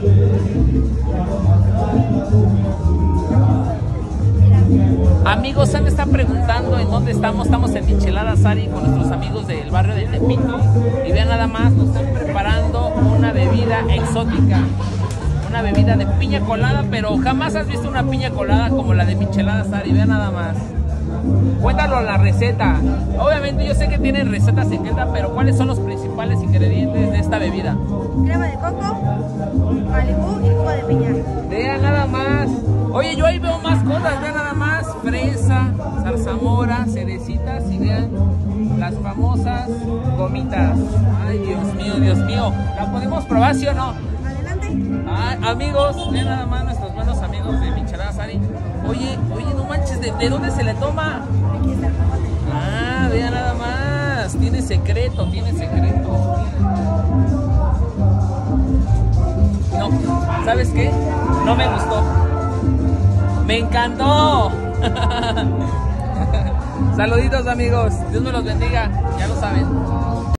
Amigos, se me están preguntando en dónde estamos. Estamos en Micheladas Ari con nuestros amigos del barrio de Tepito. Y vean nada más, nos están preparando una bebida exótica. Una bebida de piña colada, pero jamás has visto una piña colada como la de Micheladas Ari. Vean nada más. Cuéntalo la receta. Obviamente yo sé que tienen recetas secretas, pero ¿cuáles son los principales ingredientes de esta bebida? Crema de coco, Malibú y jugo de piña. Vean nada más. Oye, yo ahí veo más cosas. Vean nada más. Fresa, zarzamora, cerecitas y vean las famosas gomitas. Ay, Dios mío, Dios mío. ¿La podemos probar, sí o no? Adelante. Ah, amigos, vean nada más nuestros buenos amigos de Micheladas Ari. Oye, no manches, ¿de dónde se le toma? Aquí está el camote. Ah, vean nada más. Tiene secreto, tiene secreto. No, ¿sabes qué? No me gustó. ¡Me encantó! Saluditos, amigos. Dios me los bendiga. Ya lo saben.